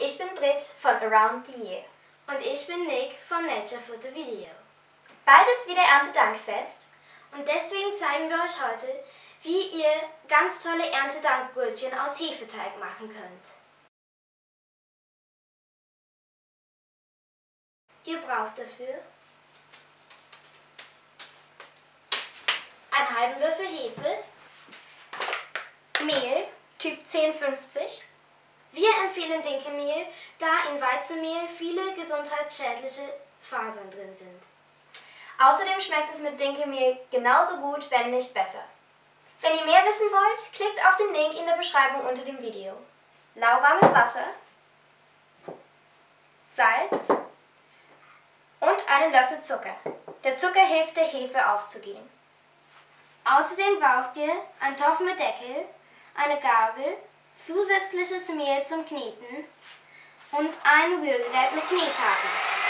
ich bin Brit von Around the Year. Und ich bin Nick von Nature Photo Video. Bald ist wieder Erntedankfest. Und deswegen zeigen wir euch heute, wie ihr ganz tolle Erntedankbrötchen aus Hefeteig machen könnt. Ihr braucht dafür einen halben Würfel Hefe, Mehl, Typ 1050. Wir empfehlen Dinkelmehl, da in Weizenmehl viele gesundheitsschädliche Fasern drin sind. Außerdem schmeckt es mit Dinkelmehl genauso gut, wenn nicht besser. Wenn ihr mehr wissen wollt, klickt auf den Link in der Beschreibung unter dem Video. Lauwarmes Wasser, Salz und einen Löffel Zucker. Der Zucker hilft der Hefe aufzugehen. Außerdem braucht ihr einen Topf mit Deckel, eine Gabel, zusätzliches Mehl zum Kneten und ein Rührgerät mit Knethaken.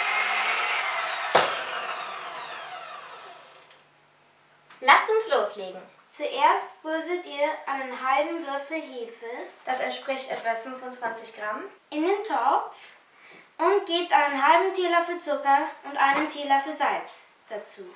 Lasst uns loslegen. Zuerst bröselt ihr einen halben Würfel Hefe, Das entspricht etwa 25 Gramm, in den Topf und gebt einen halben Teelöffel Zucker und einen Teelöffel Salz dazu.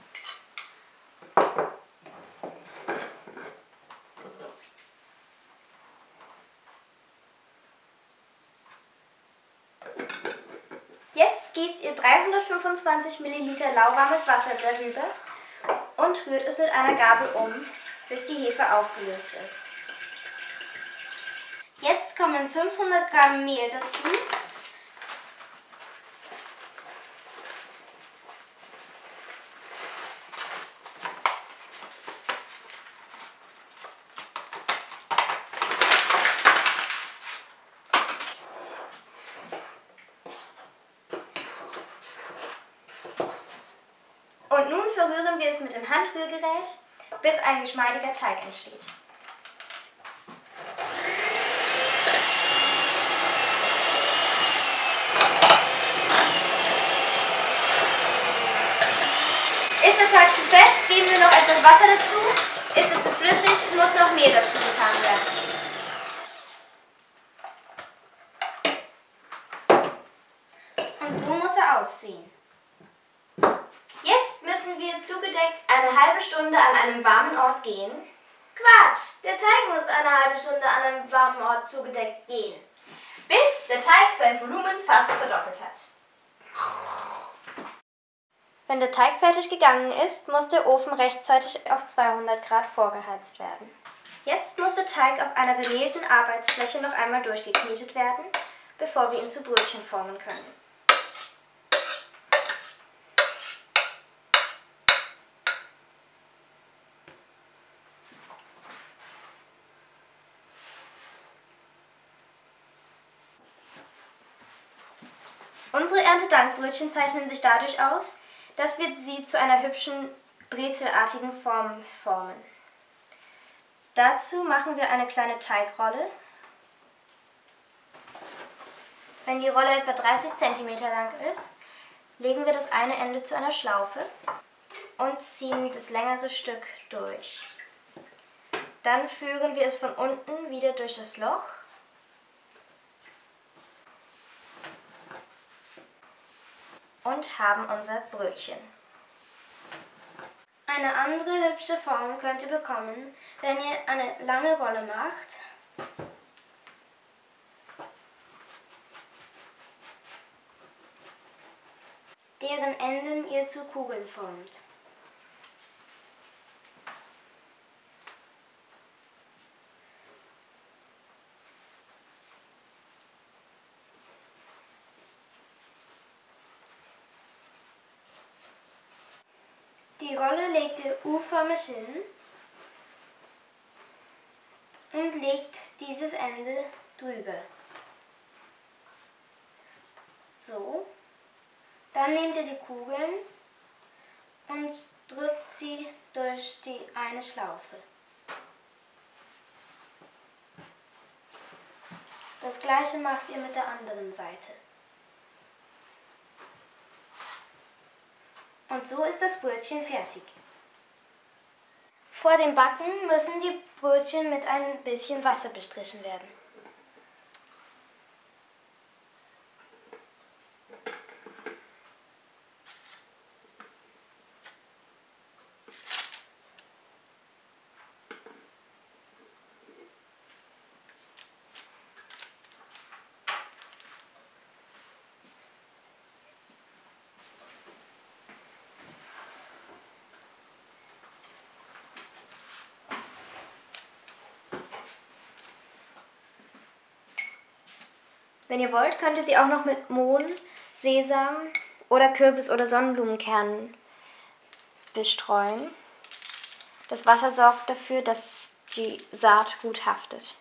Jetzt gießt ihr 325 ml lauwarmes Wasser darüber und rührt es mit einer Gabel um, bis die Hefe aufgelöst ist. Jetzt kommen 500 Gramm Mehl dazu. Und nun verrühren wir es mit dem Handrührgerät, bis ein geschmeidiger Teig entsteht. Ist der Teig zu fest, geben wir noch etwas Wasser dazu. Ist er zu flüssig, muss noch Mehl dazu getan werden. Und so muss er aussehen. Jetzt müssen wir zugedeckt eine halbe Stunde an einem warmen Ort gehen. Quatsch! Der Teig muss eine halbe Stunde an einem warmen Ort zugedeckt gehen. Bis der Teig sein Volumen fast verdoppelt hat. Wenn der Teig fertig gegangen ist, muss der Ofen rechtzeitig auf 200 Grad vorgeheizt werden. Jetzt muss der Teig auf einer bemehlten Arbeitsfläche noch einmal durchgeknetet werden, bevor wir ihn zu Brötchen formen können. Unsere Erntedankbrötchen zeichnen sich dadurch aus, dass wir sie zu einer hübschen, brezelartigen Form formen. Dazu machen wir eine kleine Teigrolle. Wenn die Rolle etwa 30 cm lang ist, legen wir das eine Ende zu einer Schlaufe und ziehen das längere Stück durch. Dann führen wir es von unten wieder durch das Loch und haben unser Brötchen. Eine andere hübsche Form könnt ihr bekommen, wenn ihr eine lange Rolle macht deren Enden ihr zu Kugeln formt. Die Rolle legt ihr U-förmig hin und legt dieses Ende drüber. So. Dann nehmt ihr die Kugeln und drückt sie durch die eine Schlaufe. Das gleiche macht ihr mit der anderen Seite. Und so ist das Brötchen fertig. Vor dem Backen müssen die Brötchen mit ein bisschen Wasser bestrichen werden. Wenn ihr wollt, könnt ihr sie auch noch mit Mohn, Sesam oder Kürbis- oder Sonnenblumenkernen bestreuen. Das Wasser sorgt dafür, dass die Saat gut haftet.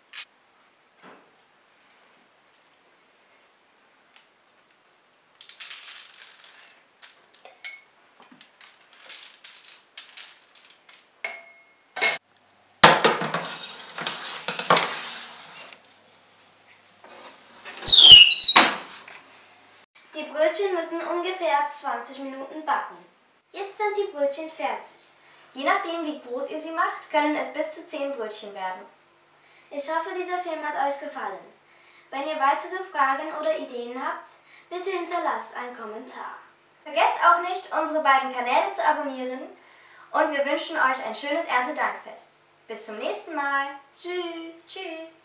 Die Brötchen müssen ungefähr 20 Minuten backen. Jetzt sind die Brötchen fertig. Je nachdem, wie groß ihr sie macht, können es bis zu 10 Brötchen werden. Ich hoffe, dieser Film hat euch gefallen. Wenn ihr weitere Fragen oder Ideen habt, bitte hinterlasst einen Kommentar. Vergesst auch nicht, unsere beiden Kanäle zu abonnieren und wir wünschen euch ein schönes Erntedankfest. Bis zum nächsten Mal. Tschüss! Tschüss!